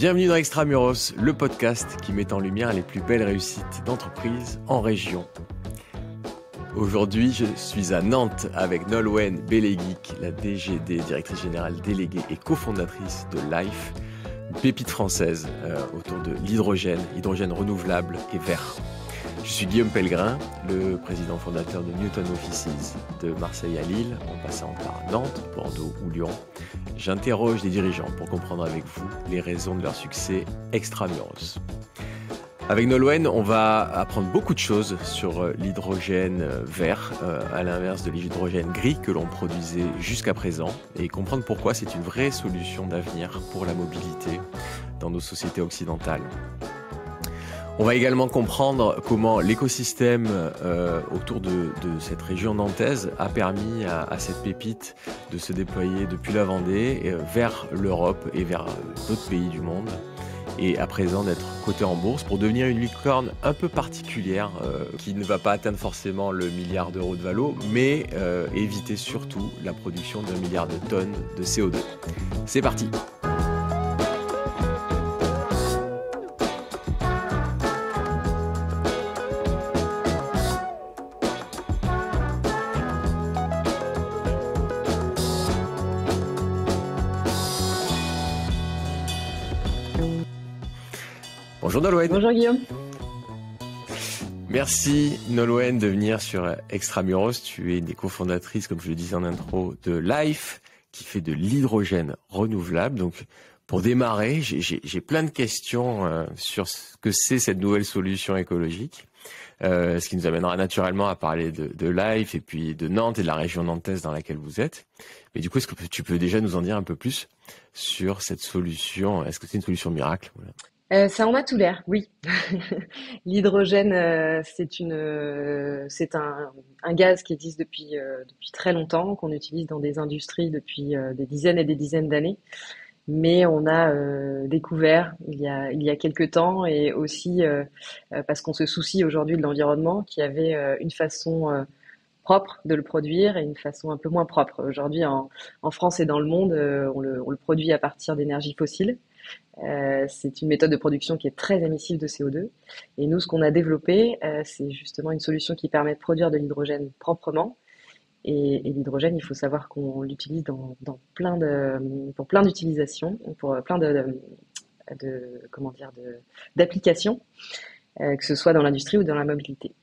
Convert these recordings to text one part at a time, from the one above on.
Bienvenue dans Extramuros, le podcast qui met en lumière les plus belles réussites d'entreprises en région. Aujourd'hui, je suis à Nantes avec Nolwenn Belegic, la DGD, directrice générale déléguée et cofondatrice de Life, une pépite française autour de l'hydrogène renouvelable et vert. Je suis Guillaume Pellegrin, le président fondateur de Newton Offices, de Marseille à Lille, en passant par Nantes, Bordeaux ou Lyon. J'interroge des dirigeants pour comprendre avec vous les raisons de leur succès extramuros. Avec Nolwenn, on va apprendre beaucoup de choses sur l'hydrogène vert, à l'inverse de l'hydrogène gris que l'on produisait jusqu'à présent, et comprendre pourquoi c'est une vraie solution d'avenir pour la mobilité dans nos sociétés occidentales. On va également comprendre comment l'écosystème autour de cette région nantaise a permis à cette pépite de se déployer depuis la Vendée vers l'Europe et vers d'autres pays du monde, et à présent d'être cotée en bourse pour devenir une licorne un peu particulière qui ne va pas atteindre forcément le milliard d'euros de valo, mais éviter surtout la production d'1 milliard de tonnes de CO2. C'est parti! Bonjour Nolwenn. Bonjour Guillaume. Merci Nolwenn de venir sur Extramuros. Tu es une des cofondatrices, comme je le disais en intro, de Life, qui fait de l'hydrogène renouvelable. Donc pour démarrer, j'ai plein de questions sur ce que c'est cette nouvelle solution écologique. Ce qui nous amènera naturellement à parler de Life et puis de Nantes et de la région nantaise dans laquelle vous êtes. Mais du coup, est-ce que tu peux déjà nous en dire un peu plus sur cette solution? Est-ce que c'est une solution miracle? Voilà. Ça en a tout l'air, oui. L'hydrogène, c'est un gaz qui existe depuis très longtemps, qu'on utilise dans des industries depuis des dizaines et des dizaines d'années. Mais on a découvert il y a quelques temps, et aussi parce qu'on se soucie aujourd'hui de l'environnement, qu'il y avait une façon propre de le produire et une façon un peu moins propre. Aujourd'hui, en France et dans le monde, on le produit à partir d'énergie fossile. C'est une méthode de production qui est très émissive de CO2. Et nous, ce qu'on a développé, c'est justement une solution qui permet de produire de l'hydrogène proprement. Et l'hydrogène, il faut savoir qu'on l'utilise pour plein d'utilisations, pour plein d'applications, que ce soit dans l'industrie ou dans la mobilité.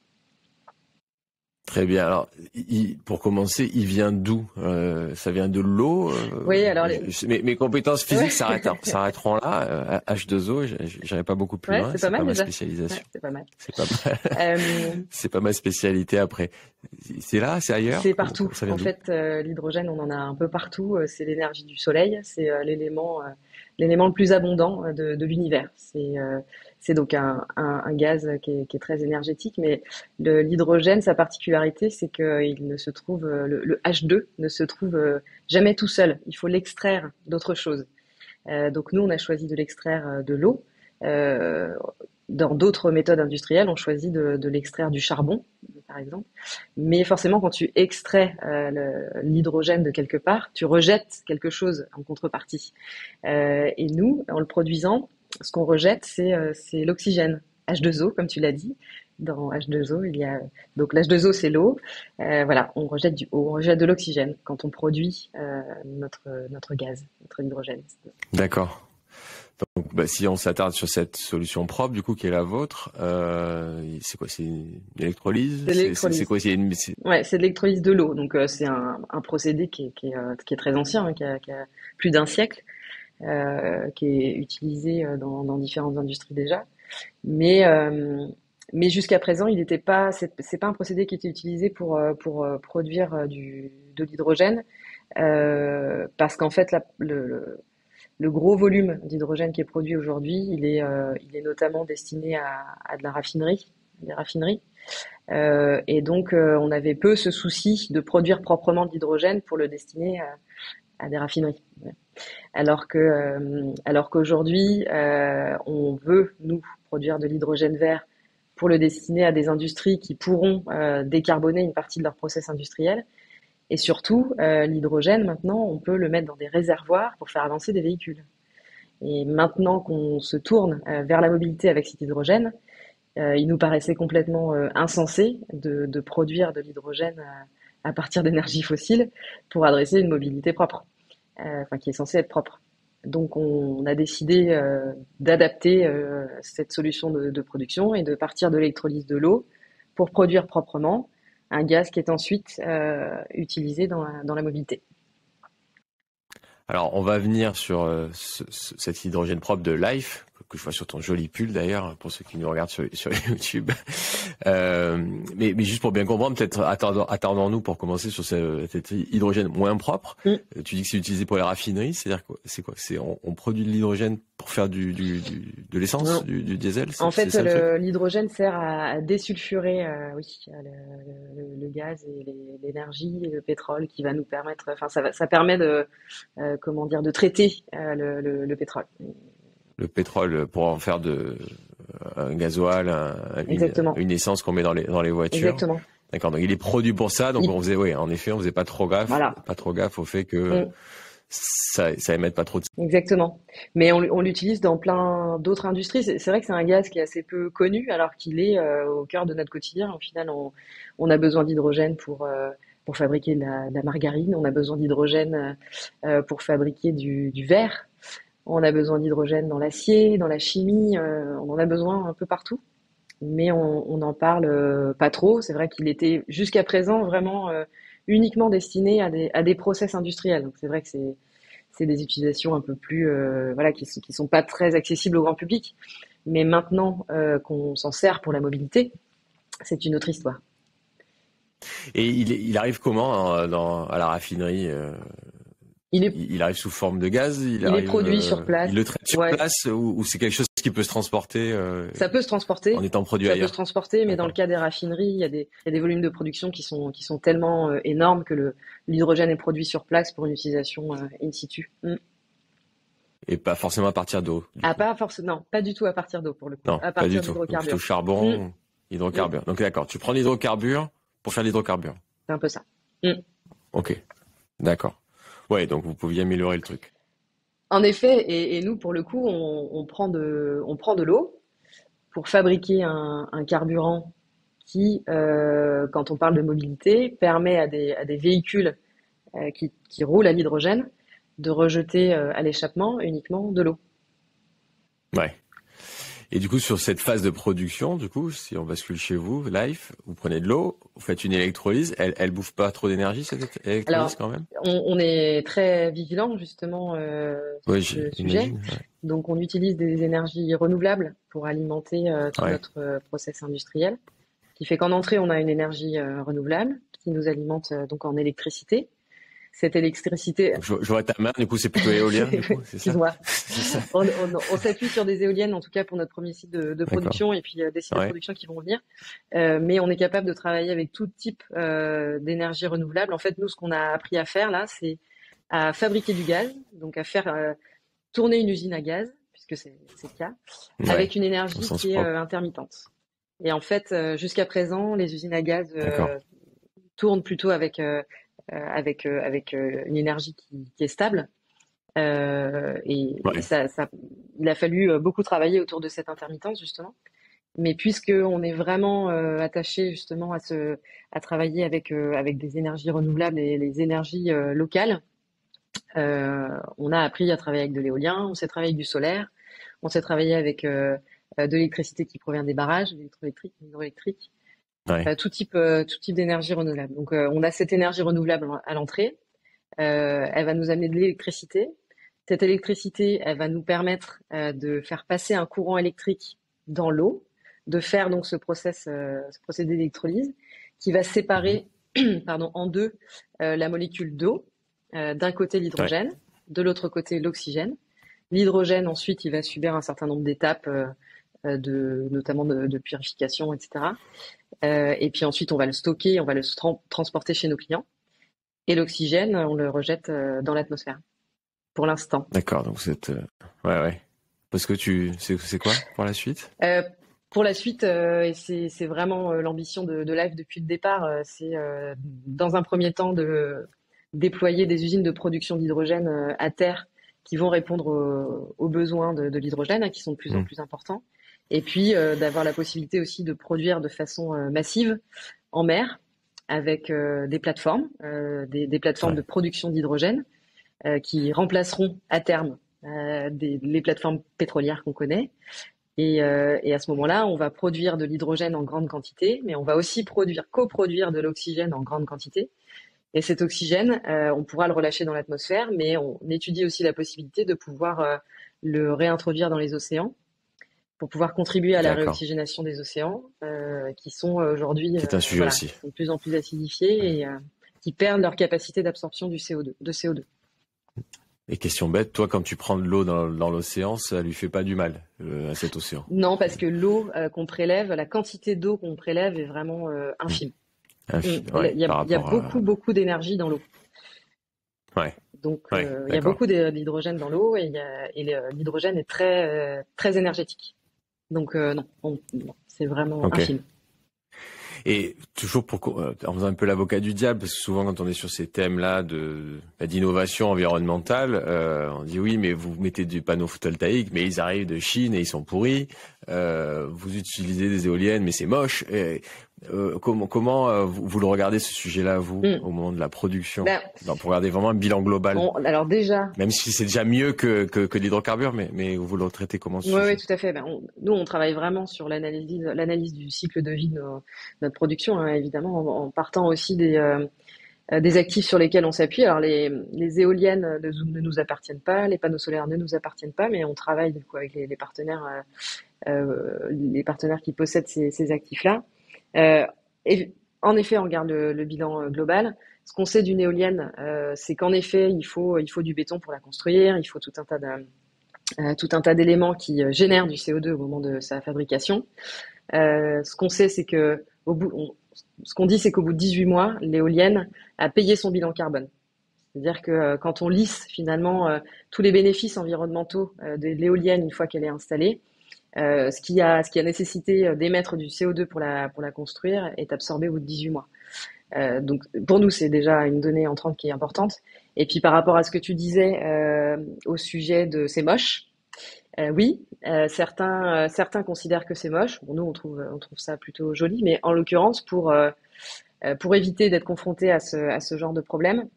Très bien. Alors, pour commencer, il vient d'où? Ça vient de l'eau? Oui, alors mes compétences physiques s'arrêteront là. H2O, j'irai pas beaucoup plus loin. C'est pas mal ma déjà. spécialisation. Ouais, c'est pas mal. C'est pas mal. C'est pas ma spécialité après. C'est là, c'est ailleurs? C'est partout. Ça vient En d'où? fait, l'hydrogène, on en a un peu partout. C'est l'énergie du soleil. C'est l'élément le plus abondant de l'univers. C'est donc un gaz qui est très énergétique, mais l'hydrogène, sa particularité, c'est qu'il ne se trouve, le H2 ne se trouve jamais tout seul. Il faut l'extraire d'autre chose. Donc nous, on a choisi de l'extraire de l'eau. Dans d'autres méthodes industrielles, on choisit de l'extraire du charbon, par exemple. Mais forcément, quand tu extrais l'hydrogène de quelque part, tu rejettes quelque chose en contrepartie. Et nous, en le produisant, ce qu'on rejette, c'est l'oxygène, H2O, comme tu l'as dit. Dans H2O, il y a donc l'H2O, c'est l'eau. Voilà, on rejette de l'oxygène quand on produit notre gaz, notre hydrogène. D'accord. Donc, si on s'attarde sur cette solution propre, du coup, qui est la vôtre, c'est quoi? C'est une électrolyse? C'est quoi? Ouais, c'est de l'électrolyse de l'eau. Donc, c'est un procédé qui est très ancien, hein, qui a plus d'un siècle, qui est utilisé dans différentes industries déjà. Mais jusqu'à présent, c'est pas un procédé qui était utilisé pour produire de l'hydrogène, parce qu'en fait, le gros volume d'hydrogène qui est produit aujourd'hui, il est notamment destiné à de la raffinerie, des raffineries. Et donc, on avait peu ce souci de produire proprement de l'hydrogène pour le destiner à des raffineries. Alors qu'aujourd'hui, on veut, nous, produire de l'hydrogène vert pour le destiner à des industries qui pourront décarboner une partie de leur process industriel. Et surtout, l'hydrogène, maintenant, on peut le mettre dans des réservoirs pour faire avancer des véhicules. Et maintenant qu'on se tourne vers la mobilité avec cet hydrogène, il nous paraissait complètement insensé de produire de l'hydrogène à partir d'énergies fossiles pour adresser une mobilité propre, enfin qui est censée être propre. Donc on a décidé d'adapter cette solution de production et de partir de l'électrolyse de l'eau pour produire proprement un gaz qui est ensuite utilisé dans la mobilité. Alors, on va venir sur cet hydrogène propre de Life, que je vois sur ton joli pull d'ailleurs, pour ceux qui nous regardent sur YouTube. Mais juste pour bien comprendre, peut-être attendons-nous pour commencer sur cet hydrogène moins propre. Tu dis que c'est utilisé pour les raffineries, c'est-à-dire quoi? C'est quoi? On produit de l'hydrogène pour faire de l'essence, du diesel? En fait, l'hydrogène sert à désulfurer le gaz et l'énergie et le pétrole qui va nous permettre, enfin ça permet de traiter le pétrole. Le pétrole pour en faire un gasoil, une essence qu'on met dans les voitures. Exactement. D'accord. Donc il est produit pour ça. Donc on faisait pas trop gaffe, au fait que ça émette pas trop de. Exactement. Mais on l'utilise dans plein d'autres industries. C'est vrai que c'est un gaz qui est assez peu connu, alors qu'il est au cœur de notre quotidien. Au final, on a besoin d'hydrogène pour fabriquer de la margarine. On a besoin d'hydrogène pour fabriquer du verre. On a besoin d'hydrogène dans l'acier, dans la chimie, on en a besoin un peu partout, mais on n'en parle pas trop. C'est vrai qu'il était jusqu'à présent vraiment uniquement destiné à des process industriels. Donc c'est vrai que c'est des utilisations un peu plus qui sont pas très accessibles au grand public. Mais maintenant qu'on s'en sert pour la mobilité, c'est une autre histoire. Et il arrive comment à la raffinerie? Il arrive sous forme de gaz, il est produit sur place. Il le traite sur place ou c'est quelque chose qui peut se transporter Ça peut se transporter. En étant produit ailleurs. Ça peut se transporter, mais dans le cas des raffineries, il y a des volumes de production qui sont tellement énormes que l'hydrogène est produit sur place pour une utilisation in situ. Et pas forcément à partir d'eau. Non, pas du tout à partir d'eau pour le coup. Non, à pas partir du tout. d'hydrocarbures. Plutôt charbon, hydrocarbures. Donc d'accord, tu prends l'hydrocarbure pour faire l'hydrocarbure. C'est un peu ça. Ok, d'accord. Ouais, donc vous pouviez améliorer le truc. En effet, et nous, pour le coup, on prend de l'eau pour fabriquer un carburant qui, quand on parle de mobilité, permet à des véhicules qui roulent à l'hydrogène de rejeter à l'échappement uniquement de l'eau. Ouais. Et du coup, sur cette phase de production, du coup, si on bascule chez vous, Life, vous prenez de l'eau, vous faites une électrolyse, elle bouffe pas trop d'énergie, cette électrolyse, quand même? On est très vigilant, justement, sur ce sujet. Ouais. Donc, on utilise des énergies renouvelables pour alimenter tout notre process industriel. Ce qui fait qu'en entrée, on a une énergie renouvelable qui nous alimente donc en électricité. Cette électricité. Je vois ta main, du coup, c'est plutôt éolien, du coup, c'est ça? Excuse-moi. On s'appuie sur des éoliennes, en tout cas pour notre premier site de production, et puis des sites de production qui vont venir. Mais on est capable de travailler avec tout type d'énergie renouvelable. En fait, nous, ce qu'on a appris à faire là, c'est à fabriquer du gaz, donc à faire tourner une usine à gaz, puisque c'est le cas, avec une énergie qui est intermittente. Et en fait, jusqu'à présent, les usines à gaz tournent plutôt avec une énergie qui est stable. Et il a fallu beaucoup travailler autour de cette intermittence, justement. Mais puisqu'on est vraiment attaché justement à travailler avec des énergies renouvelables et les énergies locales, on a appris à travailler avec de l'éolien, on sait travailler avec du solaire, on sait travailler avec de l'électricité qui provient des barrages, de l'hydroélectrique. Tout type d'énergie renouvelable. Donc, on a cette énergie renouvelable à l'entrée. Elle va nous amener de l'électricité. Cette électricité, elle va nous permettre de faire passer un courant électrique dans l'eau, de faire donc ce procédé d'électrolyse qui va séparer en deux la molécule d'eau. D'un côté l'hydrogène, de l'autre côté l'oxygène. L'hydrogène, ensuite, il va subir un certain nombre d'étapes, notamment de purification, etc. Et puis ensuite, on va le stocker, on va le transporter chez nos clients. Et l'oxygène, on le rejette dans l'atmosphère, pour l'instant. D'accord, donc Parce que c'est quoi pour la suite? Pour la suite, et c'est vraiment l'ambition de Life depuis le départ, c'est dans un premier temps de déployer des usines de production d'hydrogène à terre qui vont répondre aux besoins de l'hydrogène, hein, qui sont de plus en Mm. plus importants. Et puis d'avoir la possibilité aussi de produire de façon massive en mer avec des plateformes, des plateformes de Ouais. production d'hydrogène qui remplaceront à terme les plateformes pétrolières qu'on connaît. Et à ce moment-là, on va produire de l'hydrogène en grande quantité, mais on va aussi coproduire de l'oxygène en grande quantité. Et cet oxygène, on pourra le relâcher dans l'atmosphère, mais on étudie aussi la possibilité de pouvoir le réintroduire dans les océans pour pouvoir contribuer à la D'accord. réoxygénation des océans, qui sont aujourd'hui, Qui est un sujet voilà, aussi. qui sont de plus en plus acidifiés et qui perdent leur capacité d'absorption du CO2, de CO2. Et question bête, toi, quand tu prends de l'eau dans l'océan, ça lui fait pas du mal à cet océan? Non, parce que l'eau qu'on prélève, la quantité d'eau qu'on prélève est vraiment Mm. infime. Ouais, Il y a, par il y a rapport à... beaucoup, beaucoup d'énergie dans l'eau. Ouais, Donc, ouais, il y a d'accord. beaucoup d'hydrogène dans l'eau et l'hydrogène est très énergétique. Donc, non, non, c'est vraiment Ok. infime. Et toujours en faisant un peu l'avocat du diable, parce que souvent quand on est sur ces thèmes-là d'innovation environnementale, on dit oui, mais vous mettez des panneaux photovoltaïques, mais ils arrivent de Chine et ils sont pourris. Vous utilisez des éoliennes, mais c'est moche. Comment vous le regardez ce sujet-là, vous, Hmm. au moment de la production, Ben, pour regarder vraiment un bilan global, alors déjà, même si c'est déjà mieux que l'hydrocarbure, mais vous le traitez comment ce oui, oui, sujet? tout à fait. Ben, nous, on travaille vraiment sur l'analyse du cycle de vie de notre production, hein, évidemment, en partant aussi des actifs sur lesquels on s'appuie. Alors, les éoliennes ne nous appartiennent pas, les panneaux solaires ne nous appartiennent pas, mais on travaille du coup avec les partenaires qui possèdent ces actifs-là. Euh, et en effet, on regarde le bilan global. Ce qu'on sait d'une éolienne, c'est qu'en effet, il faut du béton pour la construire, il faut tout un tas d'éléments qui génèrent du CO2 au moment de sa fabrication. Ce qu'on sait, c'est que ce qu'on dit, c'est qu'au bout de 18 mois, l'éolienne a payé son bilan carbone. C'est-à-dire que quand on lisse finalement tous les bénéfices environnementaux de l'éolienne une fois qu'elle est installée, ce qui a nécessité d'émettre du CO2 pour la construire est absorbé au bout de 18 mois. Donc pour nous, c'est déjà une donnée entrante qui est importante. Et puis par rapport à ce que tu disais au sujet de c'est moche, oui, certains considèrent que c'est moche. Bon, nous, on trouve ça plutôt joli, mais en l'occurrence, pour éviter d'être confronté à ce genre de problème,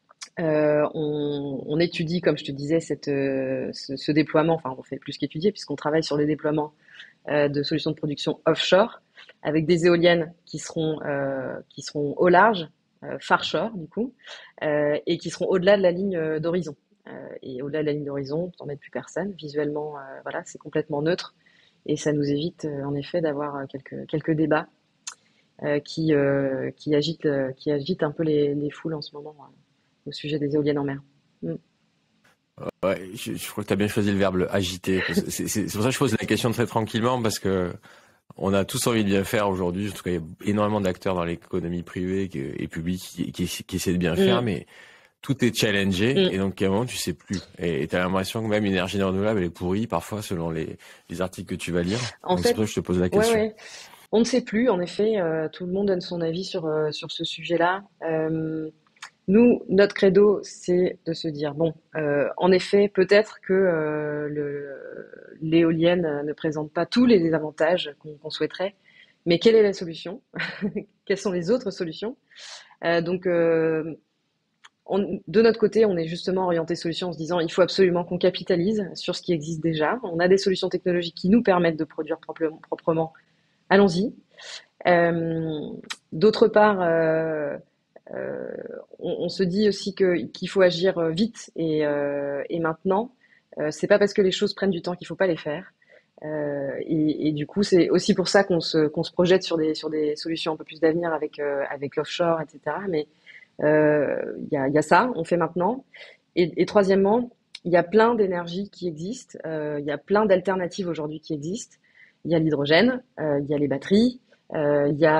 on étudie, comme je te disais, ce déploiement. Enfin, on fait plus qu'étudier puisqu'on travaille sur les déploiements de solutions de production offshore avec des éoliennes qui seront au large, far shore du coup, et qui seront au-delà de la ligne d'horizon. Et au-delà de la ligne d'horizon, tu n'embêtes plus personne. Visuellement, voilà, c'est complètement neutre et ça nous évite en effet d'avoir quelques débats qui agitent un peu les foules en ce moment au sujet des éoliennes en mer. Mm. Ouais, je crois que tu as bien choisi le verbe agiter. C'est pour ça que je pose la question très tranquillement, parce que on a tous envie de bien faire aujourd'hui. En tout cas, il y a énormément d'acteurs dans l'économie privée et publique qui essaient de bien faire, Mm. mais tout est challengé, Mm. et donc à un moment tu sais plus. Et tu as l'impression que même l'énergie renouvelable elle est pourrie parfois selon les articles que tu vas lire. En Donc c'est fait, pour ça que je te pose la ouais, question. ouais. On ne sait plus, en effet, tout le monde donne son avis sur ce sujet-là. Nous, notre credo, c'est de se dire, bon, en effet, peut-être que l'éolienne ne présente pas tous les avantages qu'on souhaiterait, mais quelle est la solution? Quelles sont les autres solutions? Donc, de notre côté, on est justement orienté solution en se disant, il faut absolument qu'on capitalise sur ce qui existe déjà. On a des solutions technologiques qui nous permettent de produire proprement. Allons-y. Euh, D'autre part, euh, on se dit aussi qu'il faut agir vite et maintenant. C'est pas parce que les choses prennent du temps qu'il faut pas les faire. Et du coup, c'est aussi pour ça qu'on se projette sur des solutions un peu plus d'avenir avec l'offshore, etc. Mais il y a ça, on fait maintenant. Et troisièmement, il y a plein d'énergies qui existent. Il y a plein d'alternatives aujourd'hui qui existent. Il y a l'hydrogène, il y a les batteries, il y a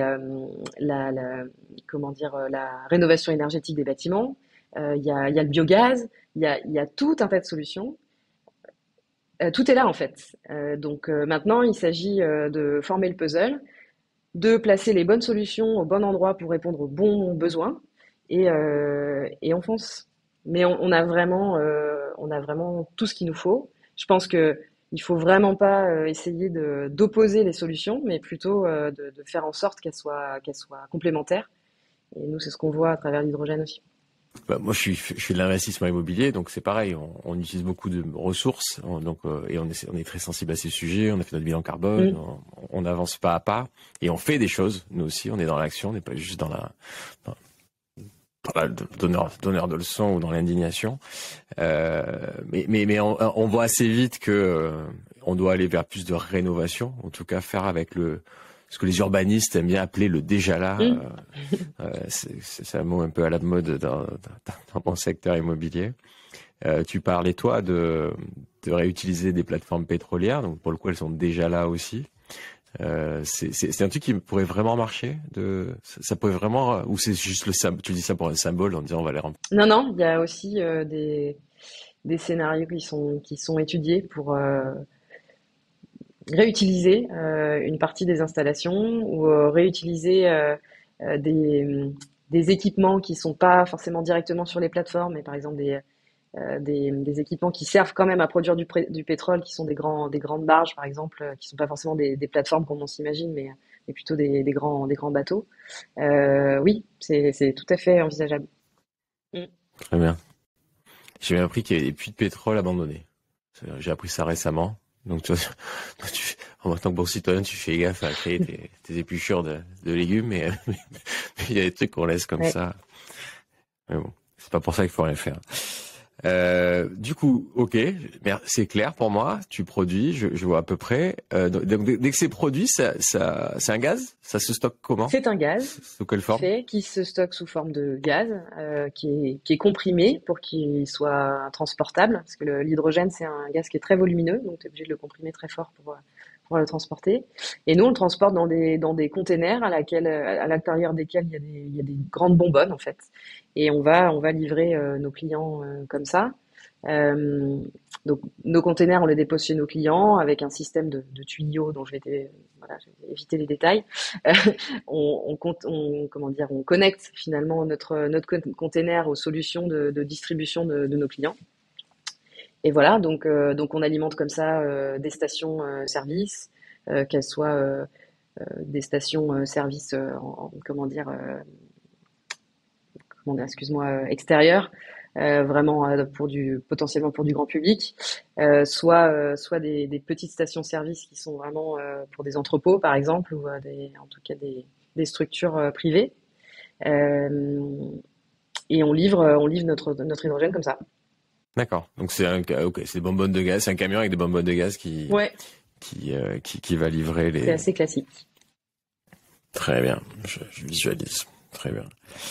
comment dire, la rénovation énergétique des bâtiments, il y a le biogaz, il y a tout un tas de solutions. Tout est là en fait. Donc maintenant, il s'agit de former le puzzle, de placer les bonnes solutions au bon endroit pour répondre aux bons besoins et on fonce. Mais on a vraiment on a vraiment tout ce qu'il nous faut. Je pense que il faut vraiment pas essayer d'opposer les solutions, mais plutôt de faire en sorte qu'elles soient complémentaires. Et nous, c'est ce qu'on voit à travers l'hydrogène aussi. Bah, moi, je fais de l'investissement immobilier, donc c'est pareil. On utilise beaucoup de ressources, et on est très sensible à ces sujets. On a fait notre bilan carbone, Mm. on avance pas à pas, et on fait des choses. Nous aussi, on est dans l'action, on n'est pas juste dans, dans la donneur de leçons ou dans l'indignation. Mais on voit assez vite que on doit aller vers plus de rénovation, en tout cas faire avec ce que les urbanistes aiment bien appeler le déjà là. Mm. C'est un mot un peu à la mode dans mon secteur immobilier. Tu parlais, toi, de réutiliser des plateformes pétrolières, donc pour le coup, elles sont déjà là aussi. C'est un truc qui pourrait vraiment marcher, ça pourrait vraiment, ou c'est juste tu dis ça pour un symbole en disant on va les remplir. Non, non, il y a aussi des scénarios qui sont étudiés pour réutiliser une partie des installations ou réutiliser des équipements qui sont pas forcément directement sur les plateformes, mais par exemple des équipements qui servent quand même à produire du pétrole, qui sont des grandes barges, par exemple, qui sont pas forcément des plateformes comme on s'imagine, mais plutôt des grands bateaux. Oui, c'est tout à fait envisageable. Mm. Très bien. J'ai bien appris qu'il y avait des puits de pétrole abandonnés. J'ai appris ça récemment. Donc, en tant que bon citoyen, tu fais gaffe à créer tes épluchures de légumes, mais il y a des trucs qu'on laisse comme Ouais. ça. Mais bon, c'est pas pour ça qu'il faut rien faire. Du coup, ok, c'est clair pour moi. Tu produis, je vois à peu près. Donc, dès que c'est produit, c'est un gaz. Ça se stocke comment? C'est un gaz Sous quelle forme? qui se stocke sous forme de gaz, qui est comprimé pour qu'il soit transportable, parce que l'hydrogène, c'est un gaz qui est très volumineux, donc tu es obligé de le comprimer très fort pour le transporter. Et nous, on le transporte dans des containers à l'intérieur desquels il y a des grandes bonbonnes, en fait. Et on va livrer nos clients comme ça. Euh, donc, nos containers, on les dépose chez nos clients avec un système de tuyaux dont voilà, je vais éviter les détails. Comment dire, on connecte finalement notre container aux solutions de distribution de nos clients. Et voilà, donc on alimente comme ça des stations service, qu'elles soient des stations service, excuse-moi, extérieures, vraiment potentiellement pour du grand public, soit des petites stations-service qui sont vraiment pour des entrepôts, par exemple, ou en tout cas des structures privées. Euh, et on livre notre hydrogène comme ça. D'accord. Donc c'est des bonbonnes de gaz, c'est un camion avec des bonbonnes de gaz Ouais, qui va livrer c'est assez classique. Très bien, je visualise. Très bien.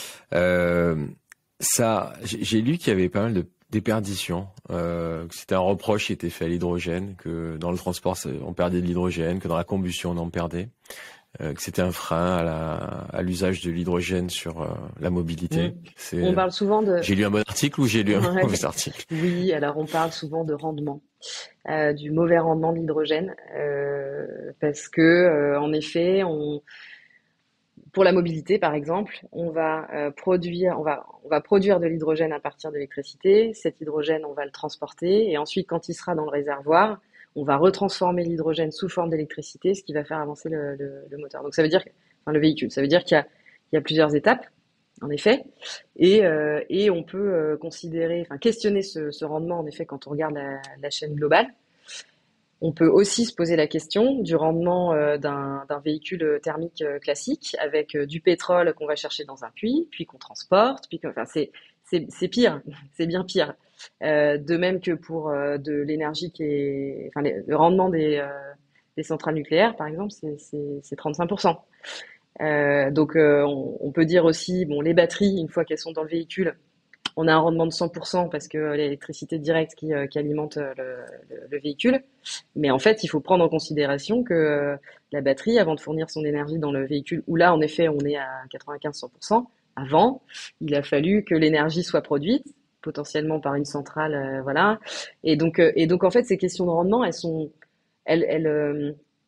J'ai lu qu'il y avait pas mal de déperditions, que c'était un reproche qui était fait à l'hydrogène, que dans le transport on perdait de l'hydrogène, que dans la combustion on en perdait, que c'était un frein à l'usage de l'hydrogène sur la mobilité. On parle souvent de... J'ai lu un bon article ou j'ai lu un Ouais. mauvais article? Oui, alors on parle souvent de rendement, du mauvais rendement de l'hydrogène, parce que en effet, pour la mobilité par exemple, on va produire de l'hydrogène à partir d'électricité. Cet hydrogène, on va le transporter et ensuite, quand il sera dans le réservoir, on va retransformer l'hydrogène sous forme d'électricité, ce qui va faire avancer le moteur. Donc ça veut dire, enfin le véhicule, ça veut dire qu'il y a plusieurs étapes, en effet, et on peut questionner ce rendement, en effet, quand on regarde la chaîne globale. On peut aussi se poser la question du rendement d'un véhicule thermique classique avec du pétrole qu'on va chercher dans un puits, puis qu'on transporte, enfin c'est pire, c'est bien pire. De même que pour de l'énergie le rendement des centrales nucléaires, par exemple, c'est 35%. Donc on peut dire aussi, bon, les batteries, une fois qu'elles sont dans le véhicule, on a un rendement de 100% parce que l'électricité directe qui alimente le véhicule. Mais en fait, il faut prendre en considération que la batterie, avant de fournir son énergie dans le véhicule, où là, en effet, on est à 95-100%, avant, il a fallu que l'énergie soit produite, potentiellement par une centrale, voilà. Et donc, en fait, ces questions de rendement, elles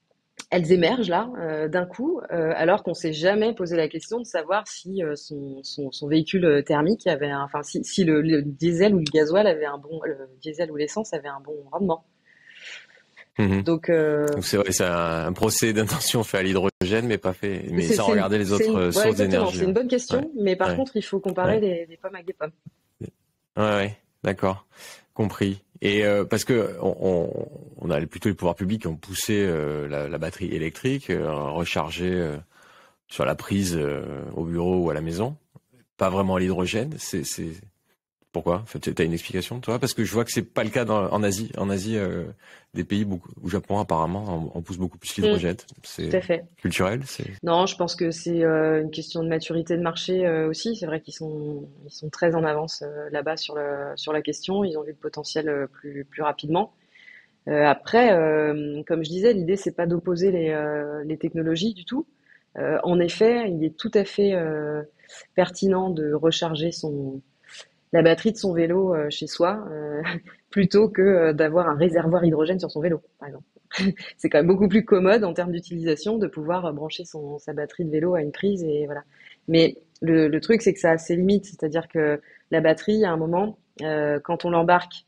elles émergent là d'un coup, alors qu'on s'est jamais posé la question de savoir si son véhicule thermique avait enfin si le diesel ou le gasoil avait un bon, le diesel ou l'essence avait un bon rendement. Mhm. Donc Donc c'est vrai, c'est un procès d'intention fait à l'hydrogène, mais pas fait, mais sans c'est regarder les autres ouais, sources exactement, d'énergie. c'est une Ouais, bonne ouais, question, mais par ouais, contre il faut comparer ouais, les pommes avec des pommes. ouais, d'accord, compris. Et parce que on a plutôt les pouvoirs publics qui ont poussé la batterie électrique, rechargée sur la prise au bureau ou à la maison, pas vraiment l'hydrogène. C'est pourquoi? Enfin, t'as une explication, toi? Parce que je vois que c'est pas le cas en Asie. En Asie, des pays beaucoup, au Japon apparemment, on pousse beaucoup plus Mm, l'hydrogène. tout C'est à fait. culturel, c'est. Non, je pense que c'est une question de maturité de marché aussi. C'est vrai ils sont très en avance là-bas sur la question. Ils ont vu le potentiel plus rapidement. Après, comme je disais, l'idée c'est pas d'opposer les technologies du tout. En effet, il est tout à fait pertinent de recharger la batterie de son vélo chez soi plutôt que d'avoir un réservoir hydrogène sur son vélo, par exemple. C'est quand même beaucoup plus commode en termes d'utilisation de pouvoir brancher sa batterie de vélo à une prise et voilà. Mais le truc, c'est que ça a ses limites, c'est-à-dire que la batterie, à un moment, quand on l'embarque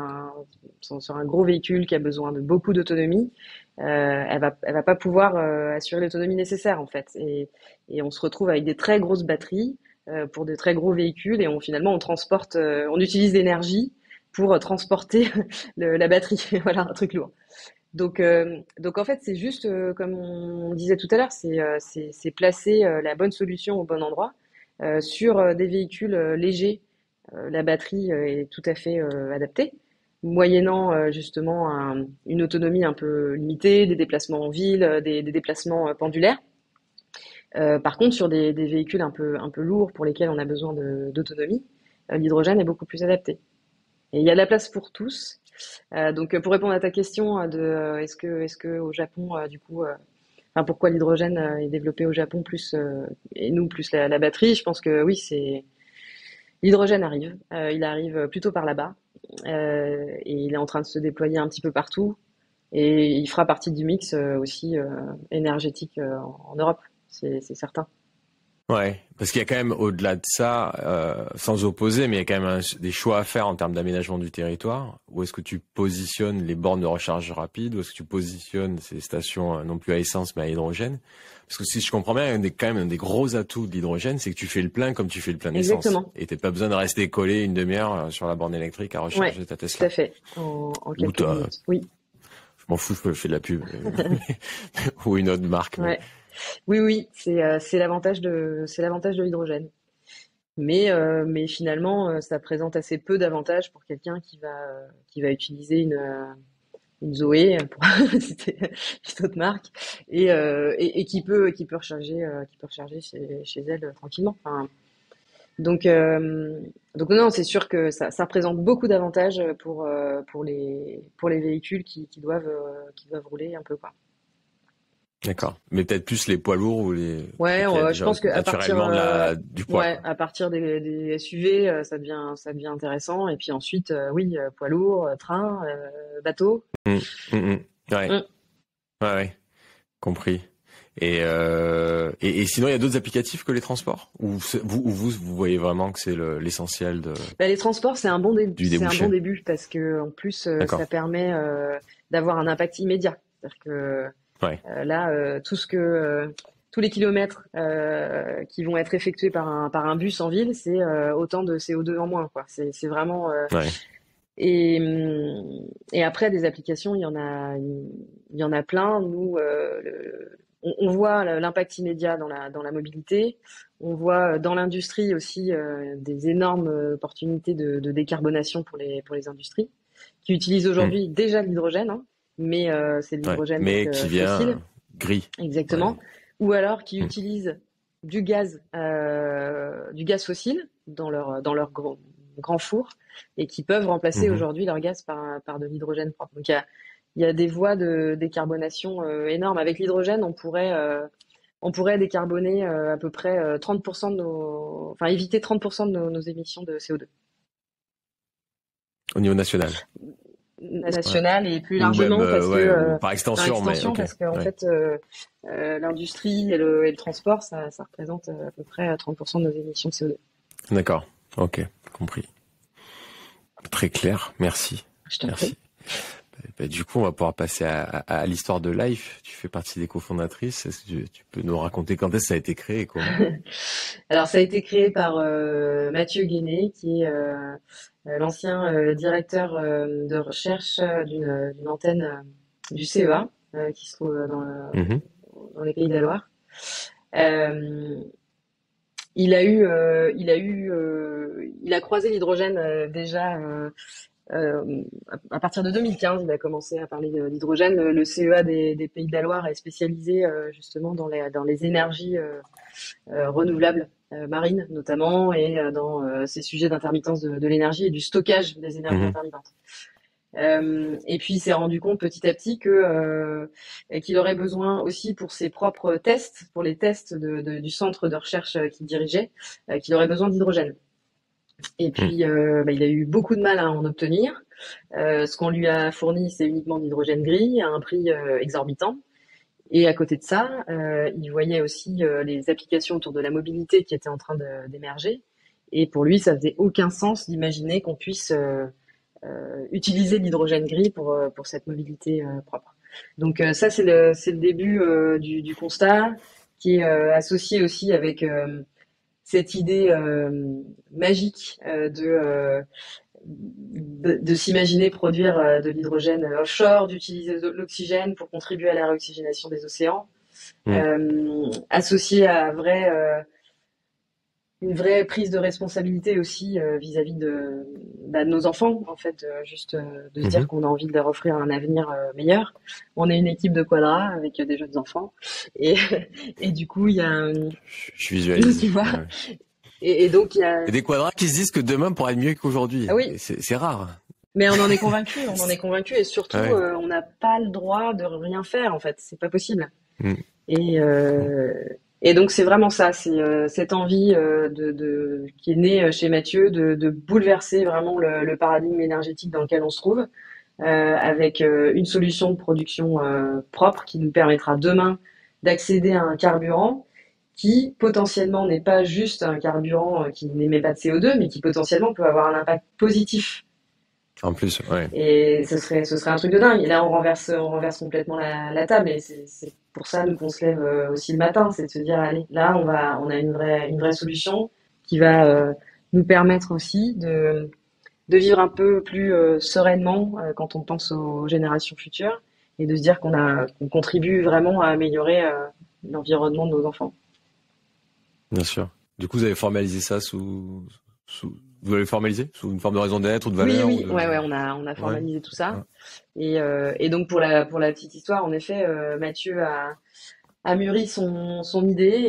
sur un gros véhicule qui a besoin de beaucoup d'autonomie, elle va pas pouvoir assurer l'autonomie nécessaire en fait. Et on se retrouve avec des très grosses batteries pour de très gros véhicules et finalement on transporte, on utilise l'énergie pour transporter la batterie. Voilà, un truc lourd. Donc en fait, c'est juste, comme on disait tout à l'heure, c'est placer la bonne solution au bon endroit. Sur des véhicules légers, la batterie est tout à fait adaptée, moyennant justement une autonomie un peu limitée, des déplacements en ville, des déplacements pendulaires. Par contre, sur des véhicules un peu lourds pour lesquels on a besoin d'autonomie, l'hydrogène est beaucoup plus adapté. Et il y a de la place pour tous. Donc, pour répondre à ta question est-ce que au Japon, du coup, enfin, pourquoi l'hydrogène est développé au Japon plus et nous plus la batterie, je pense que oui, c'est l'hydrogène arrive. Il arrive plutôt par là-bas et il est en train de se déployer un petit peu partout et il fera partie du mix aussi énergétique en Europe, c'est certain. Ouais, parce qu'il y a quand même au-delà de ça, sans opposer, mais il y a quand même des choix à faire en termes d'aménagement du territoire. Où est-ce que tu positionnes les bornes de recharge rapide? Où est-ce que tu positionnes ces stations non plus à essence mais à hydrogène? Parce que si je comprends bien, quand même un des gros atouts de l'hydrogène, c'est que tu fais le plein comme tu fais le plein d'essence. Exactement. Et t'as pas besoin de rester collé une demi-heure sur la borne électrique à Ouais, recharger ta tout à Tesla. fait. En Ou quelques toi, minutes. Oui. je m'en fous, je fais de la pub. Ou une autre marque, mais. Ouais. Oui, oui, c'est l'avantage de l'hydrogène. Mais finalement, ça présente assez peu d'avantages pour quelqu'un qui va utiliser une Zoé, pour citer une autre marque, et qui peut recharger chez elle tranquillement. Enfin, donc, euh, donc non, c'est sûr que ça représente beaucoup d'avantages pour les véhicules qui doivent rouler un peu, quoi. D'accord. Mais peut-être plus les poids lourds ou les Ouais, trucs qui a je déjà pense qu'à partir, naturellement du poids, ouais, quoi. à partir des SUV, ça devient intéressant. Et puis ensuite, oui, poids lourd, train, bateau. Mm, mm, mm. Ouais, Mm. ouais, ouais, compris. Et sinon, il y a d'autres applicatifs que les transports? Ou vous voyez vraiment que c'est l'essentiel Bah, les transports, du c'est un bon débouché? début parce que en plus, ça D'accord. permet d'avoir un impact immédiat. C'est-à-dire que Ouais. là, tous les kilomètres qui vont être effectués par un bus en ville, c'est autant de CO2 en moins, quoi. C'est vraiment Ouais. et après des applications, il y en a plein. Nous, on voit l'impact immédiat dans la mobilité. On voit dans l'industrie aussi des énormes opportunités de décarbonation pour les industries qui utilisent Mm, aujourd'hui déjà de l'hydrogène, hein, mais c'est de ouais. l'hydrogène donc Mais qui vient fossile. gris. Ouais. Exactement. Ou alors qui Mm, utilisent du gaz fossile dans leur grand four et qui peuvent remplacer mhm. aujourd'hui leur gaz par de l'hydrogène propre. Donc il y a des voies de décarbonation énormes. Avec l'hydrogène, on pourrait décarboner à peu près 30% enfin éviter 30% de nos émissions de CO2. Au niveau national. Ouais. nationale et plus Ou même, largement parce que ouais, ou par par extension, mais extension ok. parce qu'en Ouais. fait l'industrie et le transport ça représente à peu près 30% de nos émissions de CO2. D'accord. Ok, compris. Très clair. Merci. Je t'en Merci. prie. Bah, du coup, on va pouvoir passer à l'histoire de Life. Tu fais partie des cofondatrices. Est-ce que tu peux nous raconter quand est-ce que ça a été créé et comment? Alors ça a été créé par Mathieu Guéné qui est l'ancien directeur de recherche d'une antenne du CEA qui se trouve Mhm. dans les Pays de la Loire. Euh, il a croisé l'hydrogène déjà à partir de 2015. Il a commencé à parler d'hydrogène. Le CEA des Pays de la Loire est spécialisé justement dans les énergies renouvelables, marines notamment, et dans ces sujets d'intermittence de l'énergie et du stockage des énergies Mhm. intermittentes. Et puis il s'est rendu compte petit à petit qu'il aurait besoin aussi pour ses propres tests, pour les tests du centre de recherche qu'il dirigeait, qu'il aurait besoin d'hydrogène. Et Mhm. puis il a eu beaucoup de mal à en obtenir. Ce qu'on lui a fourni, c'est uniquement de l'hydrogène gris à un prix exorbitant. Et à côté de ça, il voyait aussi les applications autour de la mobilité qui étaient en train d'émerger. Et pour lui, ça faisait aucun sens d'imaginer qu'on puisse utiliser l'hydrogène gris pour cette mobilité propre. Donc ça, c'est le début du constat qui est associé aussi avec cette idée magique de s'imaginer produire de l'hydrogène offshore, d'utiliser l'oxygène pour contribuer à la réoxygénation des océans, Mhm. associé à une vraie prise de responsabilité aussi vis-à-vis de nos enfants, en fait, juste de se dire Mhm. qu'on a envie de leur offrir un avenir meilleur. On est une équipe de quadra avec des jeunes enfants et, et du coup, il y a, Je visualise. tu vois, Ouais, ouais. et donc il y a, Et des quadras qui se disent que demain pourra être mieux qu'aujourd'hui. ah oui, Et c'est rare. mais on en est convaincu et surtout, Ouais. on n'a pas le droit de rien faire, en fait, c'est pas possible. Mhm. Et, euh, et donc c'est vraiment ça, c'est cette envie qui est née chez Mathieu de bouleverser vraiment le paradigme énergétique dans lequel on se trouve, avec une solution de production propre qui nous permettra demain d'accéder à un carburant qui potentiellement n'est pas juste un carburant qui n'émet pas de CO2, mais qui potentiellement peut avoir un impact positif. En plus, ouais. Et ce serait un truc de dingue. Et là, on renverse complètement la table. Et c'est pour ça, nous, qu'on se lève aussi le matin. C'est de se dire, allez, là, on a une vraie solution qui va nous permettre aussi de vivre un peu plus sereinement quand on pense aux générations futures et de se dire qu'on contribue vraiment à améliorer l'environnement de nos enfants. Bien sûr. Du coup, vous avez formalisé ça vous l'avez formalisé sous une forme de raison d'être ou de Oui, valeur ou oui, de. ouais, ouais, on a Ouais. formalisé tout ça. Ouais. Et donc pour la petite histoire, en effet, Mathieu a mûri son idée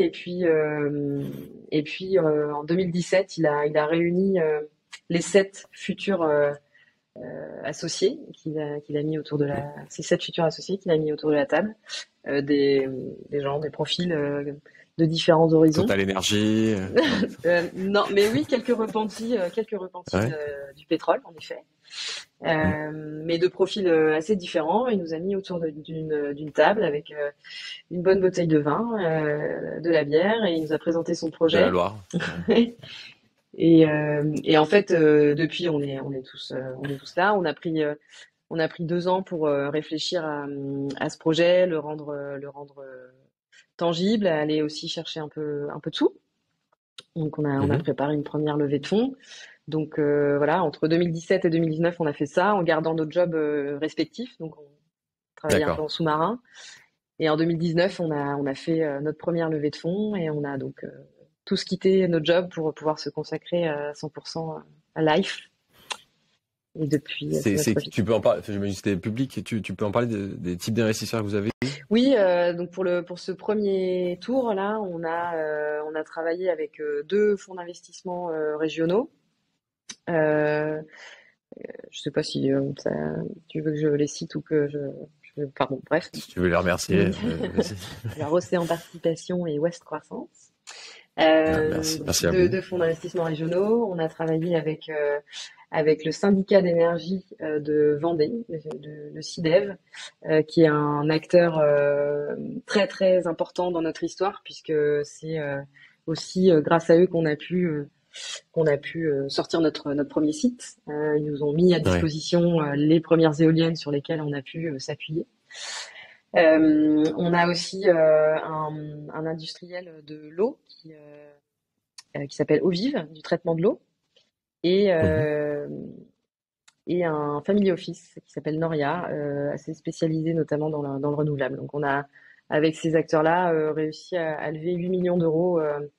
et puis en 2017, il a réuni les 7 futurs associés qu'il a mis autour de ces 7 futurs associés qu'il a mis autour de la table, des gens, des profils de différents horizons. Total Énergie. Ouais. Non, mais oui, quelques repentis Ouais. du pétrole, en effet. Mm. Mais de profils assez différents. Il nous a mis autour d'une table avec une bonne bouteille de vin, de la bière, et il nous a présenté son De la projet. Loire. Ouais. Et en fait, depuis, on est tous là. On a pris 2 ans pour réfléchir à ce projet, le rendre tangible, aller aussi chercher un peu de sous. Donc, on a Mhm. préparé une première levée de fonds. Donc, voilà, entre 2017 et 2019, on a fait ça en gardant nos jobs respectifs. Donc, on travaillait un peu D'accord. en sous-marin. Et en 2019, on a fait notre première levée de fonds et on a donc tous quitté nos jobs pour pouvoir se consacrer à 100% à Life. Et depuis, ça va très Tu vite. peux en parler, enfin, j'imagine que c'était public, tu peux en parler des types d'investisseurs que vous avez eu? Oui, donc pour ce premier tour là, on a travaillé avec 2 fonds d'investissement régionaux. Euh, je sais pas si tu veux que je les cite ou pardon, bref. Si tu veux les remercier, vas-y. La Océan Participation et Ouest Croissance. Merci à vous. De fonds d'investissement régionaux. On a travaillé avec le syndicat d'énergie de Vendée, le SIDEV, qui est un acteur très très important dans notre histoire, puisque c'est aussi grâce à eux qu'on a pu sortir notre premier site. Ils nous ont mis à Ouais. disposition les premières éoliennes sur lesquelles on a pu s'appuyer. On a aussi un industriel de l'eau qui s'appelle Eauvive, du traitement de l'eau, et, Mhm. euh, et un family office qui s'appelle Noria, assez spécialisé notamment dans le renouvelable. Donc on a, avec ces acteurs-là, réussi à lever 8 millions d'euros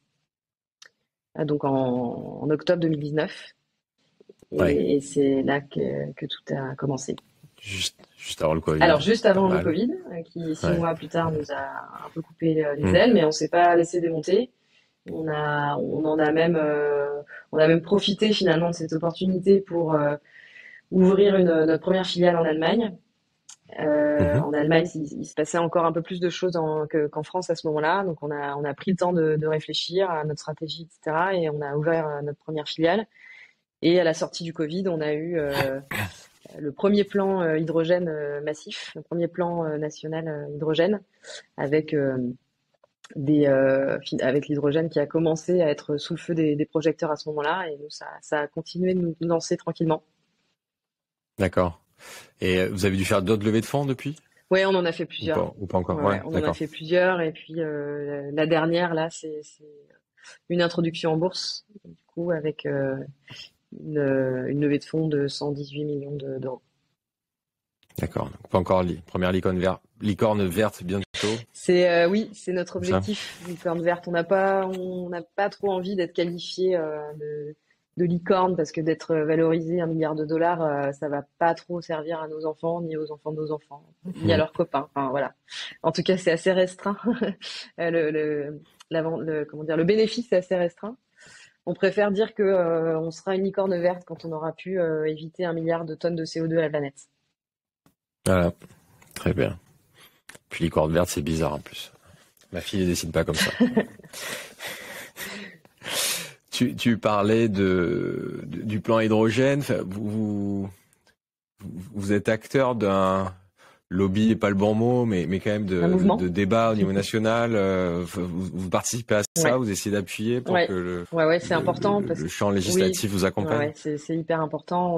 donc en octobre 2019. Ouais. Et c'est là que tout a commencé. Juste avant le Covid. Alors juste Pas avant le mal. Covid, qui 6 Ouais. mois plus tard nous a un peu coupé les Mm. ailes, mais on s'est pas laissé démonter. On en a même, on a même profité finalement de cette opportunité pour ouvrir notre première filiale en Allemagne. Mhm. En Allemagne, il se passait encore un peu plus de choses qu'en France à ce moment-là. Donc, on a pris le temps de réfléchir à notre stratégie, etc. Et on a ouvert notre première filiale. Et à la sortie du Covid, on a eu le premier plan hydrogène massif, le premier plan national hydrogène, avec avec l'hydrogène qui a commencé à être sous le feu des projecteurs à ce moment-là. Et nous, ça a continué de nous lancer tranquillement. D'accord. Et vous avez dû faire d'autres levées de fonds depuis? Ouais, on en a fait plusieurs. Ou pas encore? Ouais, Ouais, ouais, on en a d'accord. fait plusieurs. Et puis la dernière, là, c'est une introduction en bourse, du coup, avec une levée de fonds de 118 millions d'euros. D'accord. Donc, pas encore première licorne verte bientôt. Oui, c'est notre Comme ça. objectif, licorne verte. On n'a pas trop envie d'être qualifié de licorne parce que d'être valorisé 1 milliard de dollars, ça va pas trop servir à nos enfants, ni aux enfants de nos enfants, ni à Mhm. leurs copains. Enfin, voilà. En tout cas, c'est assez restreint. Comment dire, le bénéfice est assez restreint. On préfère dire que on sera une licorne verte quand on aura pu éviter 1 milliard de tonnes de CO2 à la planète. Voilà. Très bien. Puis licorne verte, c'est bizarre en plus. Ma fille ne décide pas comme ça. Tu parlais du plan hydrogène. Enfin, vous êtes acteur d'un lobby, n'est pas le bon mot, mais quand même Un de mouvement? débat au niveau national. Vous participez à ça, Ouais, vous essayez d'appuyer pour que ouais, ouais, c'est important parce le que champ oui, législatif vous ouais, accompagne. ouais, c'est hyper important.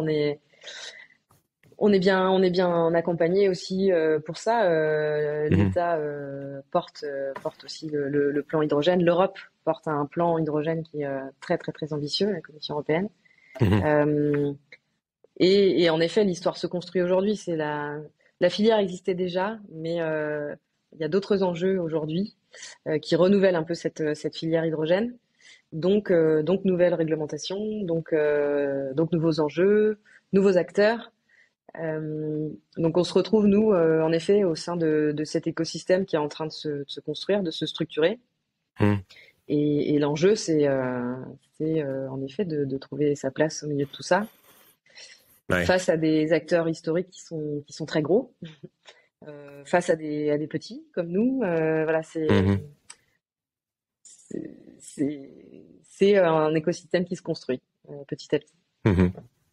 On est bien accompagné aussi pour ça. Mhm. L'État porte aussi le plan hydrogène. L'Europe porte un plan hydrogène qui est très très très ambitieux, la Commission européenne. Mhm. Euh, et en effet, l'histoire se construit aujourd'hui. La filière existait déjà, mais il y a d'autres enjeux aujourd'hui qui renouvellent un peu cette filière hydrogène. Donc nouvelle réglementation, donc nouveaux enjeux, nouveaux acteurs. Donc on se retrouve, nous, en effet, au sein de cet écosystème qui est en train de se construire, de se structurer. Mhm. Et l'enjeu, c'est en effet de trouver sa place au milieu de tout ça, Ouais. face à des acteurs historiques qui sont très gros, face à des petits comme nous. Voilà, Mhm. c'est, c'est un écosystème qui se construit petit à petit. Mhm.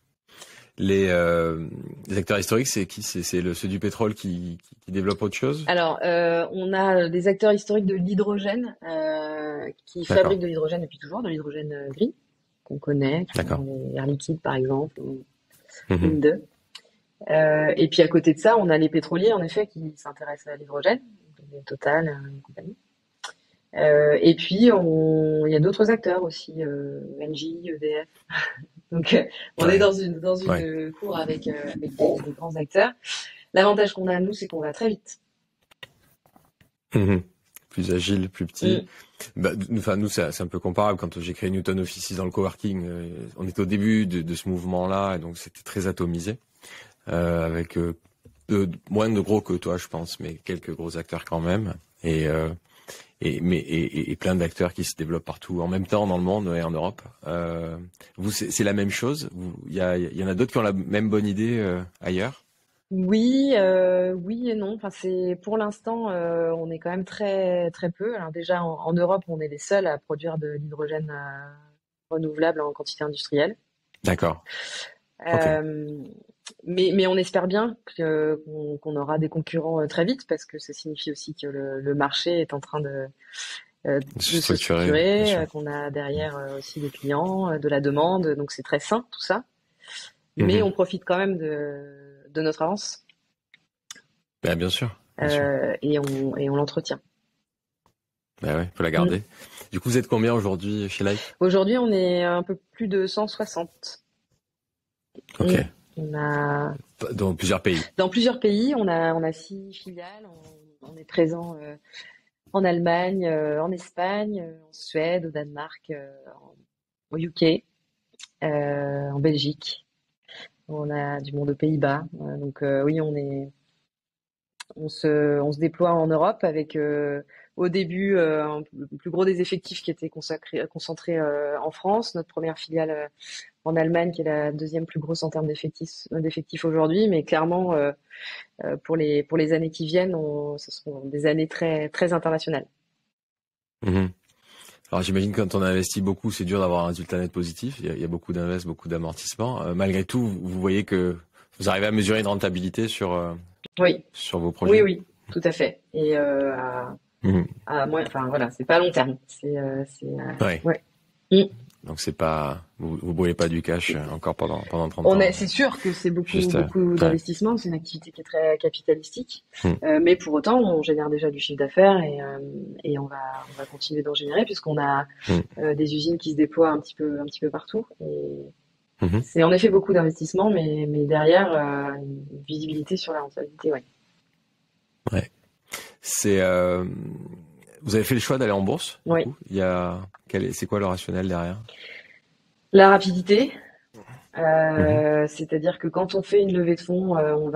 Les acteurs historiques, c'est qui? C'est ceux du pétrole qui développent autre chose? Alors, on a des acteurs historiques de l'hydrogène qui D'accord. fabriquent de l'hydrogène depuis toujours, de l'hydrogène gris qu'on connaît, qui D'accord. sont les Air Liquide par exemple, ou Mhm. Linde. Et puis à côté de ça, on a les pétroliers en effet qui s'intéressent à l'hydrogène, les Total et compagnie. Et puis il y a d'autres acteurs aussi, Engie, EDF. Donc on est Ouais. dans Ouais. une cour avec des grands acteurs. L'avantage qu'on a nous, c'est qu'on va très vite. Mhm. Plus agile, plus petit. Mm. Bah, enfin, nous, c'est un peu comparable. Quand j'ai créé Newton Offices dans le coworking, on était au début de ce mouvement-là, et donc c'était très atomisé, avec moins de gros que toi, je pense, mais quelques gros acteurs quand même, et plein d'acteurs qui se développent partout en même temps dans le monde et en Europe. Vous, c'est la même chose. Il y en a d'autres qui ont la même bonne idée ailleurs. Oui et non. Enfin, c'est pour l'instant, on est quand même très très peu. Alors déjà en Europe, on est les seuls à produire de l'hydrogène renouvelable en quantité industrielle. D'accord. Ok. Euh, mais on espère bien qu'on aura des concurrents très vite parce que ça signifie aussi que le marché est en train de se Structuré, bien structurer, sûr. qu'on a derrière aussi des clients, de la demande. Donc c'est très sain tout ça. Mais Mhm. on profite quand même de notre avance Ben, bien sûr, bien sûr. et on l'entretient. Ben ouais, faut la Mm. garder. Du coup, vous êtes combien aujourd'hui chez Life? Aujourd'hui, on est un peu plus de 160. Ok. Mm. On a Dans plusieurs pays. dans plusieurs pays, on a 6 filiales. On est présent en Allemagne, en Espagne, en Suède, au Danemark, au UK, en Belgique. On a du monde aux Pays-Bas. Donc oui, on se déploie en Europe avec au début le plus gros des effectifs qui était concentré en France, notre première filiale en Allemagne qui est la deuxième plus grosse en termes d'effectifs aujourd'hui, mais clairement pour les années qui viennent, ce seront des années très très internationales. Mhm. Alors j'imagine que quand on investit beaucoup, c'est dur d'avoir un résultat net positif. Il y a beaucoup d'invest, beaucoup d'amortissement. Malgré tout, vous voyez que vous arrivez à mesurer une rentabilité Oui, sur vos oui, projets. oui, tout à fait. Et Mhm. enfin voilà, c'est pas à long terme. Ouais. Ouais. Mm. Donc c'est pas, vous brûlez pas du cash encore pendant 30 ans. C'est sûr que c'est beaucoup, Juste, beaucoup ouais. d'investissement. C'est une activité qui est très capitalistique. Mhm. Mais pour autant, on génère déjà du chiffre d'affaires et on va continuer d'en générer puisqu'on a Mhm. des usines qui se déploient un petit peu partout. Et Mhm. c'est en effet beaucoup d'investissement, mais derrière, une visibilité sur la rentabilité, ouais. Ouais. C'est, vous avez fait le choix d'aller en bourse, du Oui. coup. C'est quoi le rationnel derrière? La rapidité, Mhm. c'est-à-dire que quand on fait une levée de fonds,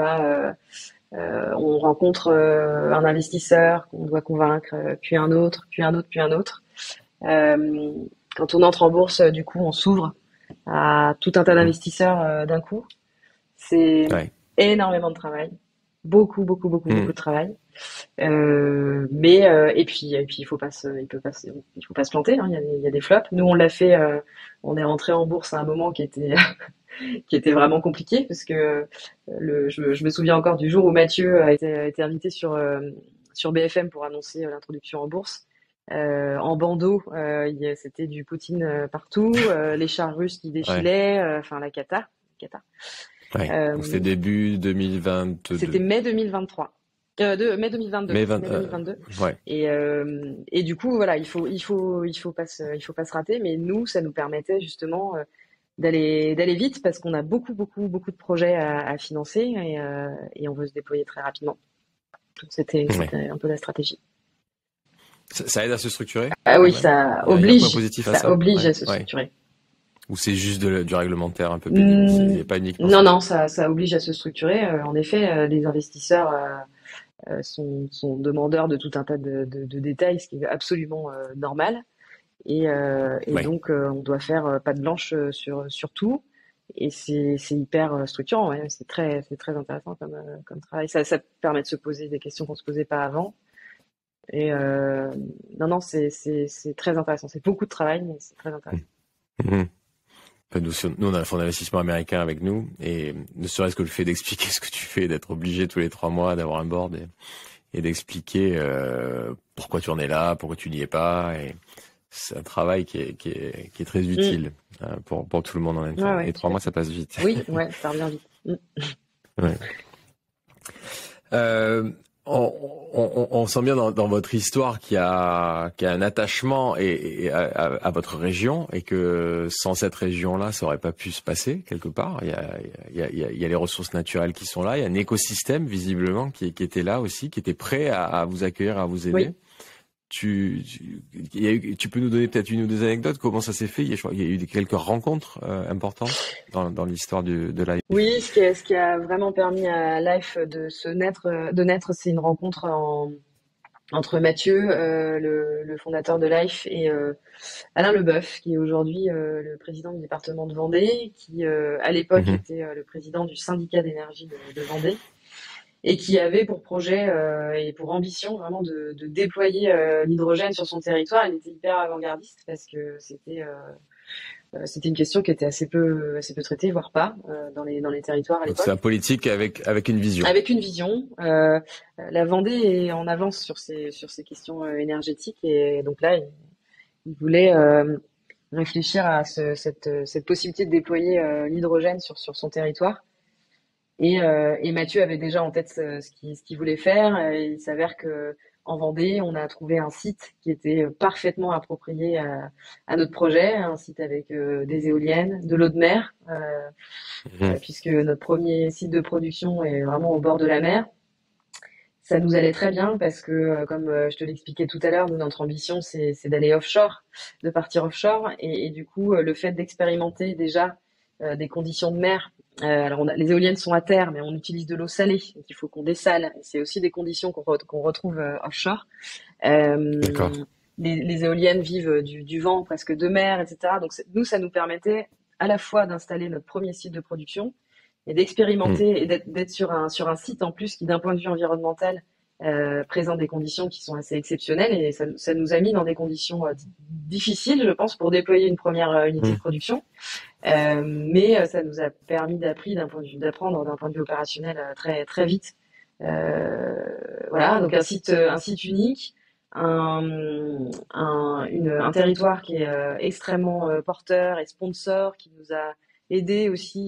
on rencontre un investisseur qu'on doit convaincre, puis un autre, puis un autre, puis un autre. Euh, Quand on entre en bourse, du coup, on s'ouvre à tout un tas Mhm. d'investisseurs d'un coup. C'est Ouais. énormément de travail, beaucoup, beaucoup, beaucoup, beaucoup Mhm. de travail. Et puis il faut pas se planter. Hein, il y a des flops. Nous, on l'a fait. On est rentré en bourse à un moment qui était qui était vraiment compliqué parce que je me souviens encore du jour où Mathieu a été invité sur BFM pour annoncer l'introduction en bourse. En bandeau, c'était du Poutine partout, les chars russes qui Ouais. défilaient, enfin la cata, cata. Ouais. Donc c'était Euh, début C'était 2022. mai 2023. Mai 2022. Mai 20, Mai 2022. ouais. Et du coup, voilà, il faut pas se rater. Mais nous, ça nous permettait justement d'aller vite parce qu'on a beaucoup, beaucoup, beaucoup de projets à financer et on veut se déployer très rapidement. Donc, Ouais. c'était un peu la stratégie. Ça aide à se structurer, Ah quand oui, même. Il y a un point positif à ça ça. oblige Ouais. à se Ouais. structurer. Ou c'est juste du réglementaire un peu pénible. Il Hmm, n'y a pas uniquement non, ça. non, ça oblige à se structurer. En effet, les investisseurs sont demandeurs de tout un tas de détails, ce qui est absolument normal. Et Ouais. donc, on doit faire patte blanche sur tout. Et c'est hyper structurant, ouais. C'est très intéressant comme travail. Ça permet de se poser des questions qu'on ne se posait pas avant. Et non, non, c'est très intéressant. C'est beaucoup de travail, mais c'est très intéressant. Mhm. Enfin, nous, on a un fonds d'investissement américain avec nous, et ne serait-ce que le fait d'expliquer ce que tu fais, d'être obligé tous les 3 mois d'avoir un board et d'expliquer pourquoi tu en es là, pourquoi tu n'y es pas, et c'est un travail qui est très Mm. utile pour tout le monde en même Ouais, temps. ouais, Et tout trois à mois, fait. ça passe vite. Oui, ouais, ça revient vite. Mm. Ouais. Euh, on sent bien dans votre histoire qu'il y a un attachement à votre région et que sans cette région-là, ça aurait pas pu se passer quelque part. Il y a les ressources naturelles qui sont là, il y a un écosystème visiblement qui était là aussi, qui était prêt à vous accueillir, à vous aider. Oui. Tu peux nous donner peut-être une ou deux anecdotes, comment ça s'est fait? Il y a eu quelques rencontres importantes dans l'histoire de Life. Oui, ce qui a vraiment permis à Life de naître, c'est une rencontre entre Mathieu, le fondateur de Life, et Alain Leboeuf, qui est aujourd'hui le président du département de Vendée, qui à l'époque Mhm. était le président du syndicat d'énergie de Vendée. et qui avait pour projet et pour ambition vraiment de déployer l'hydrogène sur son territoire. Il était hyper avant-gardiste parce que c'était une question qui était assez peu traitée, voire pas, dans les territoires à Donc l'époque. c'est un politique avec une vision. Avec une vision. La Vendée est en avance sur ces questions énergétiques et donc là, il voulait réfléchir à cette possibilité de déployer l'hydrogène sur son territoire. Et Mathieu avait déjà en tête ce qu'il voulait faire. Et il s'avère que en Vendée, on a trouvé un site qui était parfaitement approprié à notre projet, un site avec des éoliennes, de l'eau de mer, puisque notre premier site de production est vraiment au bord de la mer. Ça nous allait très bien parce que, comme je te l'expliquais tout à l'heure, notre ambition, c'est d'aller offshore, de partir offshore. Et du coup, le fait d'expérimenter déjà des conditions de mer. Alors, les éoliennes sont à terre, mais on utilise de l'eau salée, donc il faut qu'on dessale. C'est aussi des conditions qu'on retrouve offshore. D'accord. Les éoliennes vivent du vent, presque de mer, etc. Donc nous, ça nous permettait à la fois d'installer notre premier site de production et d'expérimenter et d'être sur un site en plus qui, d'un point de vue environnemental, présente des conditions qui sont assez exceptionnelles et ça nous a mis dans des conditions difficiles, je pense, pour déployer une première unité de production. Mais ça nous a permis d'apprendre d'un point de vue opérationnel très très vite. Voilà, donc un site unique, un territoire qui est extrêmement porteur et sponsor, qui nous a aidé aussi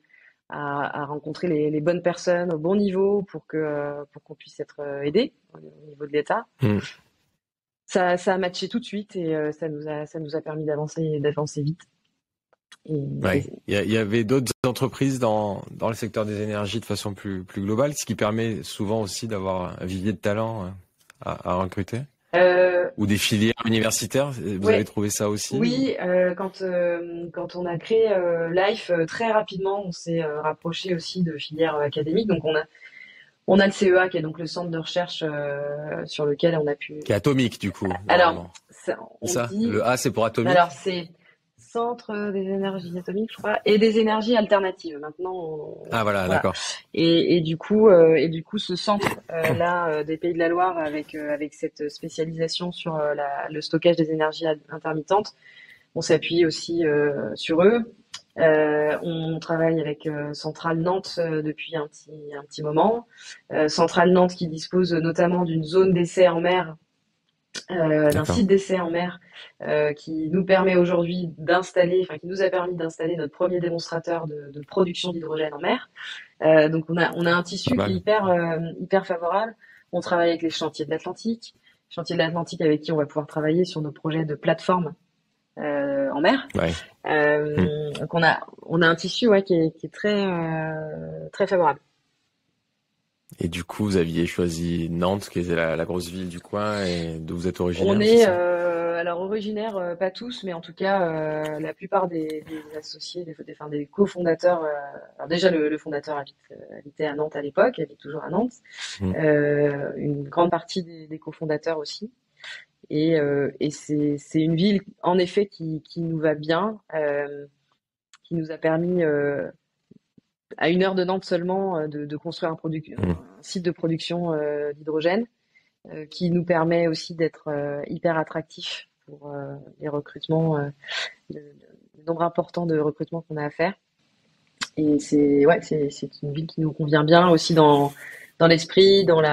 à rencontrer les bonnes personnes au bon niveau pour qu'on puisse être aidé au niveau de l'État. Ça a matché tout de suite et ça nous a permis d'avancer vite. Ouais. Il y avait d'autres entreprises dans le secteur des énergies de façon plus globale, ce qui permet souvent aussi d'avoir un vivier de talent à recruter. Ou des filières universitaires, vous avez trouvé ça aussi? Oui, quand on a créé Life, très rapidement, on s'est rapproché aussi de filières académiques. Donc on a le CEA qui est donc le centre de recherche sur lequel on a pu. Qui est atomique du coup. Alors, le A c'est pour atomique. Alors c'est Centre des énergies atomiques, je crois, et des énergies alternatives. Maintenant. Voilà, d'accord. Et du coup, ce centre là des Pays de la Loire avec cette spécialisation sur le stockage des énergies intermittentes, on s'appuie aussi sur eux. On travaille avec Centrale Nantes depuis un petit moment. Centrale Nantes qui dispose notamment d'une zone d'essai en mer. D'un site d'essai en mer qui nous permet aujourd'hui qui nous a permis d'installer notre premier démonstrateur de production d'hydrogène en mer. Donc on a un tissu qui est hyper favorable. On travaille avec les chantiers de l'Atlantique avec qui on va pouvoir travailler sur nos projets de plateforme en mer. Donc on a un tissu qui est très très favorable. Et du coup, vous aviez choisi Nantes, qui est la grosse ville du coin, et d'où vous êtes originaire? On est alors originaire, pas tous, mais en tout cas la plupart des associés, des cofondateurs. Alors déjà le fondateur habitait à Nantes à l'époque, habite toujours à Nantes. Une grande partie des cofondateurs aussi. Et c'est une ville en effet qui nous va bien, qui nous a permis à 1 heure de Nantes seulement de construire un site de production d'hydrogène qui nous permet aussi d'être hyper attractif pour les recrutements, le nombre important de recrutements qu'on a à faire. Et c'est une ville qui nous convient bien aussi dans l'esprit, dans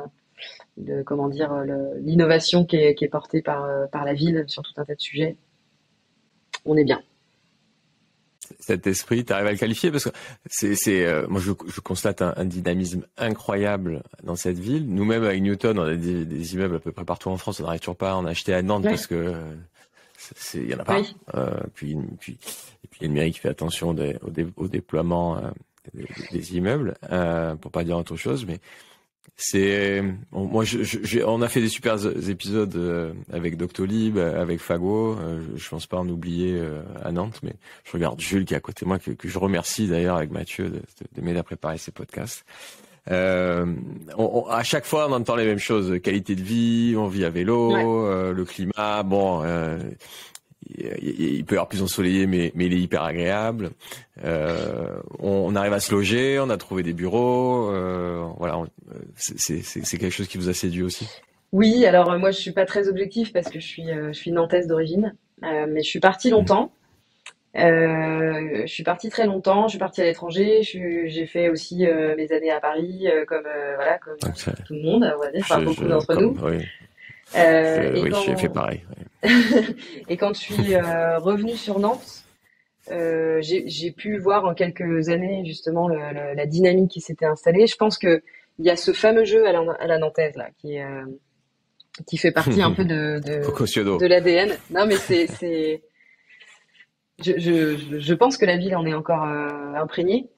l'innovation qui est portée par la ville sur tout un tas de sujets. On est bien. Cet esprit, tu arrives à le qualifier parce que moi je constate un dynamisme incroyable dans cette ville. Nous-mêmes avec Newton, on a des immeubles à peu près partout en France, on n'arrive toujours pas à en acheter à Nantes parce que il y en a pas. Puis il y a une mairie qui fait attention au déploiement des immeubles, pour pas dire autre chose, mais on a fait des super épisodes avec Doctolib, avec Fago. Je pense pas en oublier à Nantes, mais je regarde Jules qui est à côté de moi, que je remercie d'ailleurs avec Mathieu de m'aider à préparer ces podcasts. À chaque fois, on entend les mêmes choses: qualité de vie, on vit à vélo, le climat. il peut y avoir plus ensoleillé, mais il est hyper agréable. On arrive à se loger, on a trouvé des bureaux. Voilà, c'est quelque chose qui vous a séduit aussi? Oui, alors moi je suis pas très objective parce que je suis nantaise d'origine, mais je suis partie Mhm. longtemps. Je suis partie très longtemps. Je suis partie à l'étranger. J'ai fait aussi mes années à Paris, comme voilà, comme Donc, tout le monde, on va dire, enfin beaucoup d'entre comme, nous. oui, Et oui, j'ai fait quand pareil. et quand je suis revenue sur Nantes, j'ai pu voir en quelques années justement la dynamique qui s'était installée. Je pense que il y a ce fameux jeu à la nantaise là, qui fait partie un peu Coco de Ciodo. l'ADN. Non, mais je pense que la ville en est encore imprégnée.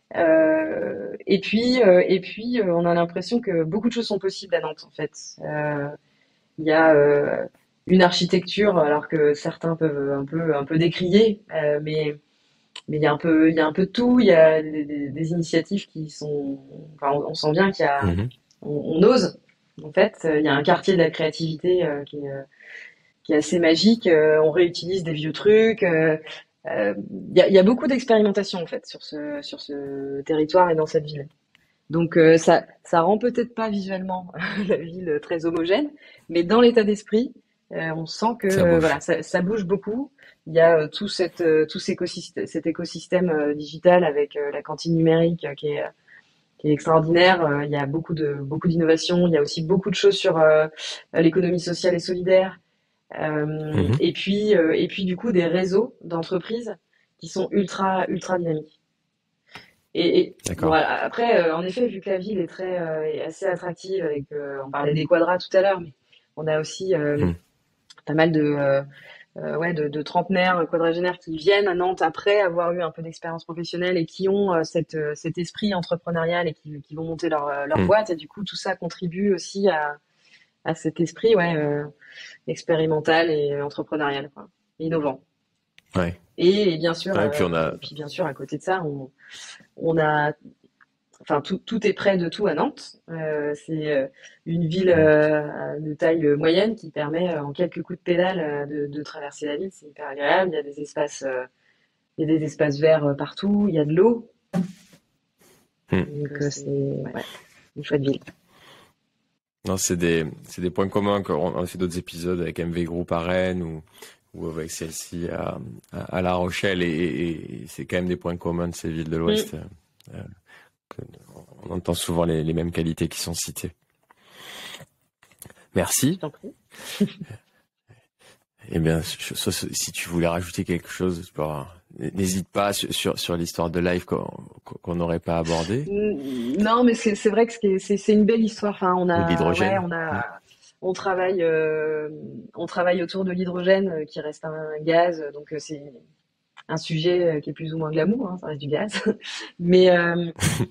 On a l'impression que beaucoup de choses sont possibles à Nantes, en fait. Il y a une architecture, alors que certains peuvent un peu décrier, mais il y a un peu de tout. Il y a des initiatives qui sont, enfin, on sent bien Mhm. on ose. En fait, il y a un quartier de la créativité qui est assez magique. On réutilise des vieux trucs. Il y a beaucoup d'expérimentation en fait sur ce territoire et dans cette ville. Donc ça rend peut-être pas visuellement la ville très homogène, mais dans l'état d'esprit, on sent que Ça bouge. voilà, ça bouge beaucoup. Il y a cet écosystème digital avec la cantine numérique qui est extraordinaire. Il y a beaucoup d'innovations. Il y a aussi beaucoup de choses sur l'économie sociale et solidaire. Mhm. Et puis du coup des réseaux d'entreprises qui sont ultra dynamiques. Bon, D'accord. après, en effet, vu que la ville est assez attractive, avec, on parlait des quadras tout à l'heure, mais on a aussi Mhm. pas mal ouais, de trentenaires, quadragénaires qui viennent à Nantes après avoir eu un peu d'expérience professionnelle et qui ont cet esprit entrepreneurial et qui vont monter leur Mhm. boîte. Et du coup, tout ça contribue aussi à cet esprit ouais, expérimental et entrepreneurial, quoi, innovant. Ouais. Et bien sûr, Ouais, et puis on a. et puis bien sûr, à côté de ça, on a enfin tout est près de tout à Nantes. C'est une ville Mhm. de taille moyenne qui permet en quelques coups de pédale de traverser la ville. C'est hyper agréable. Il y a des espaces verts partout. Il y a de l'eau. Mhm. Donc c'est ouais, une chouette ville. Non, c'est des points communs qu'on a fait d'autres épisodes avec MV Group à Rennes ou avec celle-ci à La Rochelle et c'est quand même des points communs de ces villes de Mm, l'Ouest. Euh, que- on entend souvent les mêmes qualités qui sont citées. je Merci. t'en prie. Eh bien, si tu voulais rajouter quelque chose, n'hésite pas sur l'histoire de Life qu'on n'aurait pas abordée Non, mais c'est vrai que c'est une belle histoire. Enfin, ou ouais, l'hydrogène. on travaille on travaille autour de l'hydrogène qui reste un gaz. Donc c'est un sujet qui est plus ou moins glamour, hein, ça reste du gaz. Mais, euh,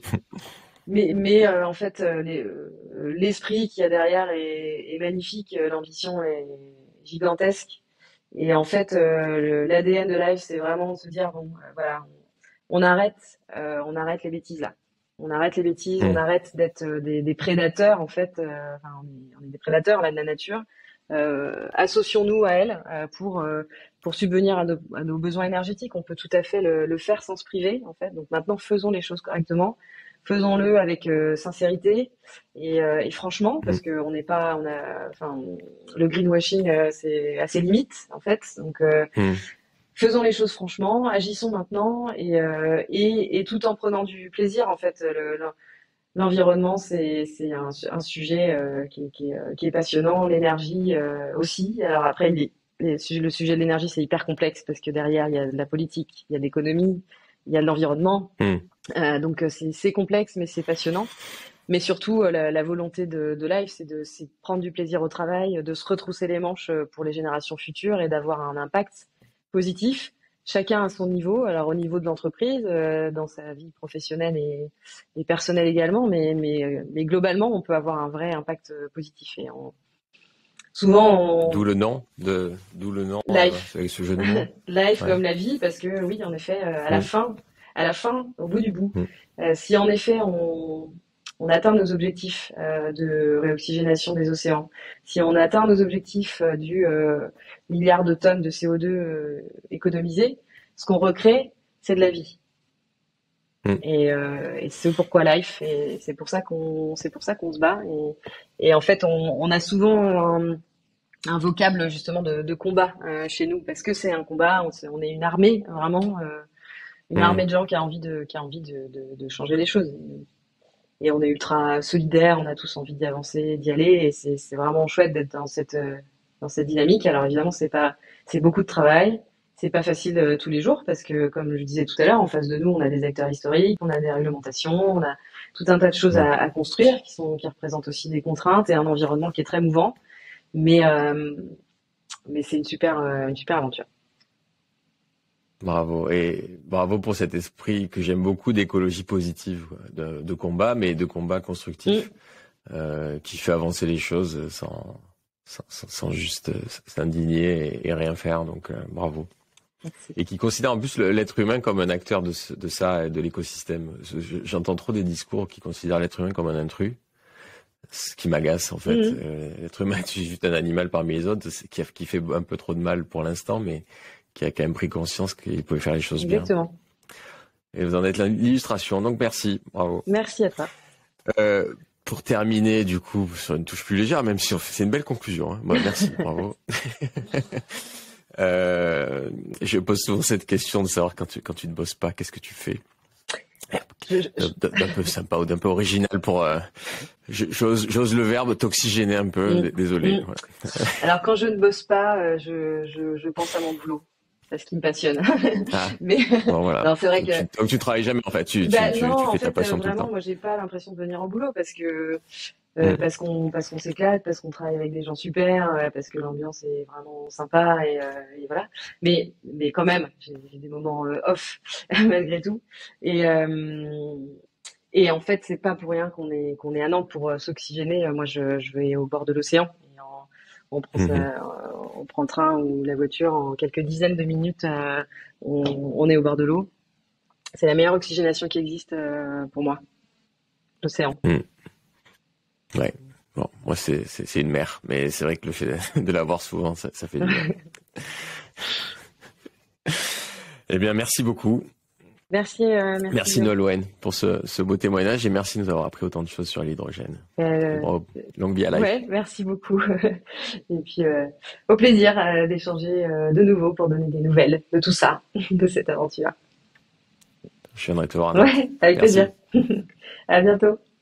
en fait, l'esprit qu'il y a derrière est magnifique, l'ambition est gigantesque. Et en fait, l'ADN de Life, c'est vraiment de se dire, bon, voilà, on arrête les bêtises là. On arrête les bêtises, on Hmm. arrête d'être des prédateurs, en fait. Enfin, on est des prédateurs là de la nature. Associons-nous à elle pour subvenir à nos besoins énergétiques. On peut tout à fait le faire sans se priver, en fait. Donc maintenant, faisons les choses correctement. Faisons-le avec sincérité et franchement, Hmm. parce que enfin, le greenwashing, c'est assez limite, en fait. Donc, Hmm. faisons les choses franchement, agissons maintenant et tout en prenant du plaisir, en fait. L'environnement, c'est un sujet qui est passionnant, l'énergie aussi. Alors après, le sujet de l'énergie, c'est hyper complexe parce que derrière, il y a de la politique, il y a de l'économie, il y a de l'environnement. Hmm. Donc c'est complexe, mais c'est passionnant. Mais surtout, la volonté de Life, c'est de prendre du plaisir au travail, de se retrousser les manches pour les générations futures et d'avoir un impact positif, chacun à son niveau. Alors au niveau de l'entreprise, dans sa vie professionnelle et personnelle également, mais globalement, on peut avoir un vrai impact positif. Souvent, D'où le nom Life, avec ce jeu de mots. Life Ouais. comme la vie, parce que oui, en effet, Hmm. à la fin, au bout du bout, Hmm. si en effet on atteint nos objectifs de réoxygénation des océans, si on atteint nos objectifs du milliard de tonnes de CO2 économisés, ce qu'on recrée, c'est de la vie. Mm. Et c'est pourquoi Life, et c'est pour ça qu'on se bat. Et en fait, on a souvent un vocable justement de combat chez nous parce que c'est un combat. On est une armée vraiment, une Mm. armée de gens qui a envie de changer les choses. Et on est ultra solidaires, on a tous envie d'y avancer, d'y aller, et c'est vraiment chouette d'être dans cette dynamique. Alors évidemment, c'est beaucoup de travail, c'est pas facile tous les jours parce que, comme je disais tout à l'heure, en face de nous, on a des acteurs historiques, on a des réglementations, on a tout un tas de choses Mm. à construire qui représentent aussi des contraintes et un environnement qui est très mouvant. Mais c'est une super aventure. Bravo. Et bravo pour cet esprit que j'aime beaucoup d'écologie positive, quoi, de combat, mais de combat Mm. constructif, qui fait avancer les choses sans juste s'indigner et rien faire. Donc, bravo. Merci. Et qui considère en plus l'être humain comme un acteur de ça et de l'écosystème. J'entends trop des discours qui considèrent l'être humain comme un intrus, ce qui m'agace en fait. Mhm. L'être humain est juste un animal parmi les autres qui fait un peu trop de mal pour l'instant, mais qui a quand même pris conscience qu'il pouvait faire les choses bien. Exactement. Et vous en êtes l'illustration, donc merci, bravo. Merci à toi. Pour terminer, du coup, sur une touche plus légère, même si c'est une belle conclusion, hein. Bon, merci, bravo. Je pose souvent cette question de savoir quand tu ne bosses pas, qu'est-ce que tu fais? D'un peu sympa ou d'un peu original pour... j'ose le verbe t'oxygéner un peu, Mm. désolé. Mm. Ouais. Alors quand je ne bosse pas, je pense à mon boulot, parce qu'il me passionne. Ah, Mais bon, voilà. non, c'est vrai que Donc tu travailles jamais en fait, tu non, en fais ta fait, passion tout le vraiment, temps. moi, j'ai pas l'impression de venir au boulot Mm. parce qu'on s'éclate, parce qu'on travaille avec des gens super, parce que l'ambiance est vraiment sympa et voilà. Mais quand même, j'ai des moments off malgré tout. Et euh, et en fait, c'est pas pour rien qu'on est à Nantes pour s'oxygéner. Moi, je vais au bord de l'océan. On prend Mhm. on prend le train ou la voiture en quelques dizaines de minutes. On est au bord de l'eau. C'est la meilleure oxygénation qui existe pour moi, l'océan. Mm. Ouais. Bon, moi c'est une mer, mais c'est vrai que le fait de la voir souvent, ça fait du bien. Eh bien, merci beaucoup. Merci Merci Guillaume. Nolwenn pour ce beau témoignage et merci de nous avoir appris autant de choses sur l'hydrogène. Et Euh, bravo, longue vie à Life. ouais, merci beaucoup. Et puis au plaisir d'échanger de nouveau pour donner des nouvelles de tout ça, de cette aventure. Je viendrai te voir à Nantes. Ouais, avec plaisir. Merci. À bientôt.